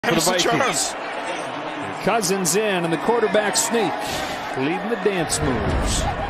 For the Vikings. Cousins in and the quarterback sneak, leading the dance moves.